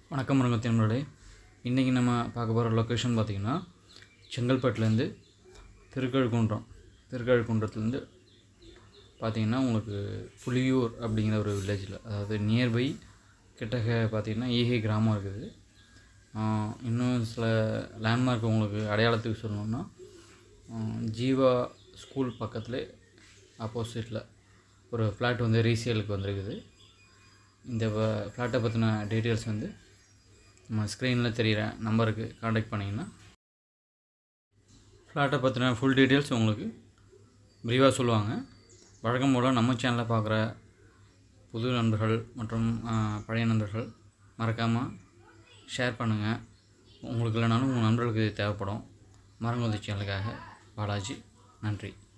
வணக்கம் ரங்கத்தினர்களே. இன்றைக்கி நம்ம பார்க்க போகிற லொக்கேஷன் பார்த்திங்கன்னா செங்கல்பட்டுலேருந்து திருக்கழுக்குன்றத்துலேருந்து பார்த்திங்கன்னா உங்களுக்கு புலியூர் அப்படிங்கிற ஒரு வில்லேஜில், அதாவது நியர்பை கிட்டக்க பார்த்திங்கன்னா ஈகை கிராமம் இருக்குது. இன்னும் சில லேண்ட்மார்க் உங்களுக்கு அடையாளத்துக்கு சொல்லணுன்னா, ஜீவா ஸ்கூல் பக்கத்தில் ஆப்போசிட்டில் ஒரு ஃப்ளாட் வந்து ரீசேலுக்கு வந்திருக்குது. இந்த ஃப்ளாட்டை பற்றின டீட்டெயில்ஸ் வந்து நம்ம ஸ்க்ரீனில் தெரிகிற நம்பருக்கு காண்டாக்ட் பண்ணிங்கன்னா ஃப்ளாட்டை பற்றின ஃபுல் டீட்டெயில்ஸ் உங்களுக்கு விரிவாக சொல்லுவாங்க. வழக்கம் போல் நம்ம சேனலில் பார்க்குற புது நண்பர்கள் மற்றும் பழைய நண்பர்கள் மறக்காமல் ஷேர் பண்ணுங்கள். உங்களுக்கு இல்லைனாலும் உங்கள் நண்பர்களுக்கு தேவைப்படும். மரங்கொத்தி சேனலுக்காக பாலாஜி. நன்றி.